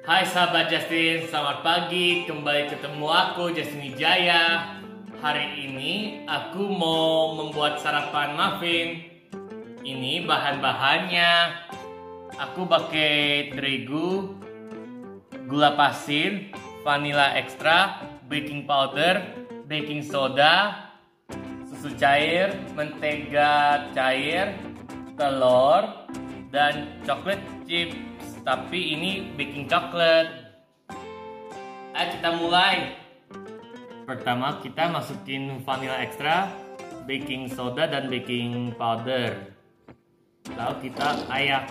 Hai sahabat Justin, selamat pagi. Kembali ketemu aku Justin Wijaya. Hari ini aku mau membuat sarapan muffin. Ini bahan-bahannya. Aku pakai terigu, gula pasir, vanilla ekstra, baking powder, baking soda, susu cair, mentega cair, telur, dan coklat chips. Tapi ini baking coklat. Ayo kita mulai. Pertama kita masukin vanilla ekstra, baking soda dan baking powder. Lalu kita ayak.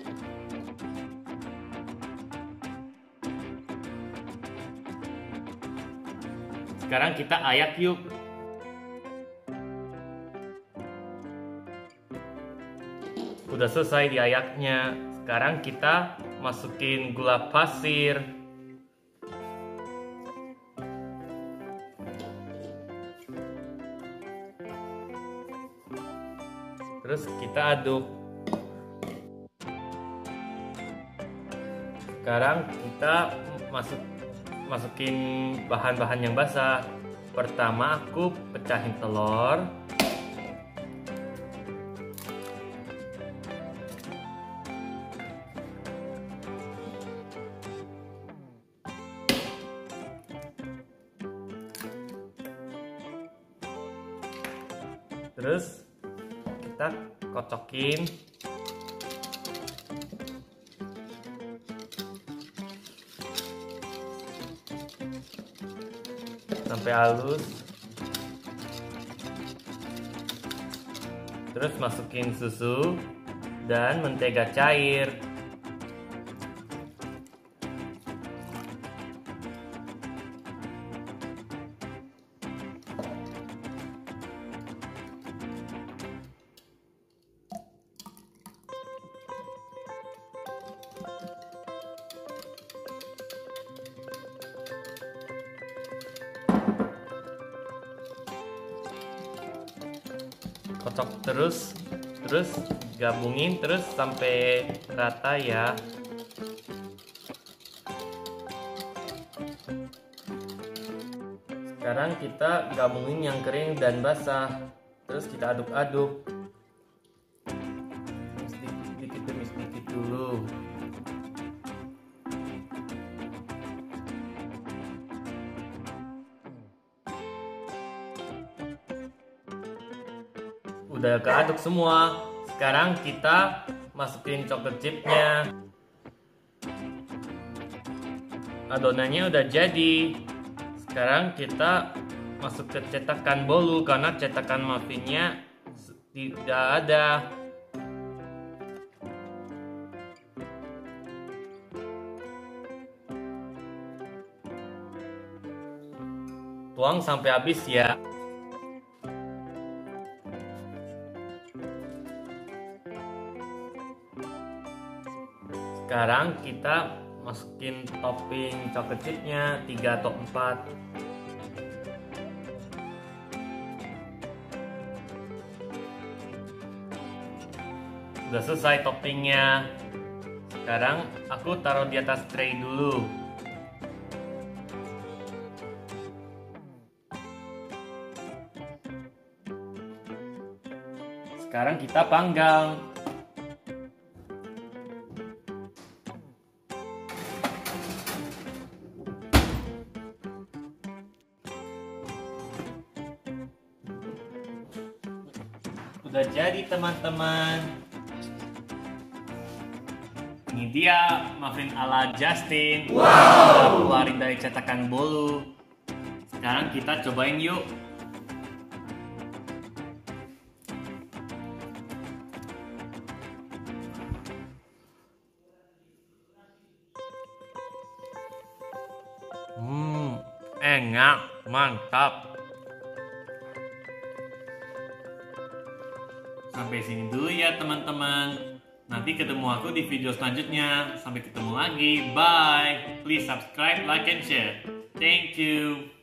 Sekarang kita ayak yuk. Udah selesai diayaknya. Sekarang kita masukin gula pasir. Terus kita aduk. Sekarang kita masukin bahan-bahan yang basah. Pertama aku pecahin telur. Terus kita kocokin. Sampai halus. Terus masukin susu dan mentega cair. Kocok terus gabungin terus sampai rata ya. Sekarang kita gabungin yang kering dan basah, terus kita aduk-aduk sedikit demi sedikit dulu. Udah keaduk semua. Sekarang kita masukin coklat chipnya. Adonannya udah jadi. Sekarang kita masuk ke cetakan bolu karena cetakan muffinnya tidak ada. Tuang sampai habis ya. Sekarang kita masukin topping coklat chipnya 3 atau 4. Udah selesai toppingnya. Sekarang aku taruh di atas tray dulu. Sekarang kita panggang. Udah jadi teman-teman. Ini dia muffin ala Justin. Wow. Udah keluarin dari cetakan bolu. Sekarang kita cobain yuk. Enak, mantap. Sampai sini dulu ya teman-teman. Nanti ketemu aku di video selanjutnya. Sampai ketemu lagi. Bye. Please subscribe, like, and share. Thank you.